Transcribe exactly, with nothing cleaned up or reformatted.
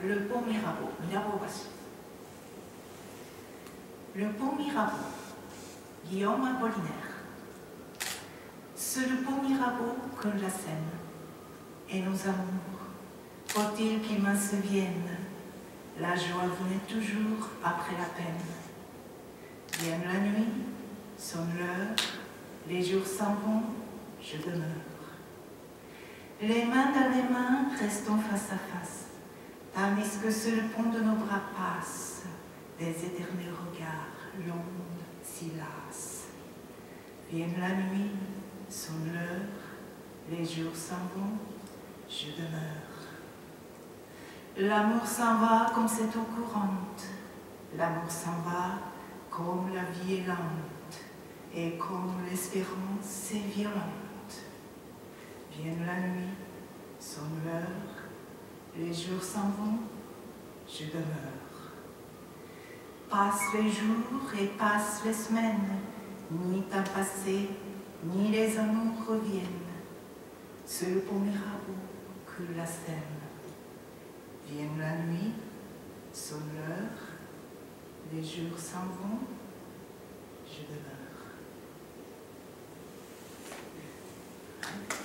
le pont Mirabeau, Mirabeau Bashi. Le pont Mirabeau, Guillaume Apollinaire. Sur le pont Mirabeau coule la Seine, et nos amours, faut-il qu'ils m'en souviennent, la joie venait toujours après la peine. Vienne la nuit, sonne l'heure, les jours s'en vont, je demeure. Les mains dans les mains, restons face à face, tandis que sur le pont de nos bras passent des éternels regards, l'onde s'y lasse. Vienne la nuit, sonne l'heure, les jours s'en vont, je demeure. L'amour s'en va comme cette eau courante, l'amour s'en va comme la vie est lente, et comme l'espérance est violente. Vienne la nuit, sonne l'heure, les jours s'en vont, je demeure. Passent les jours et passent les semaines, ni temps passé, ni les amours reviennent. Sur le pont Mirabeau coule la Seine. Vienne la nuit, sonne l'heure, les jours s'en vont, je demeure.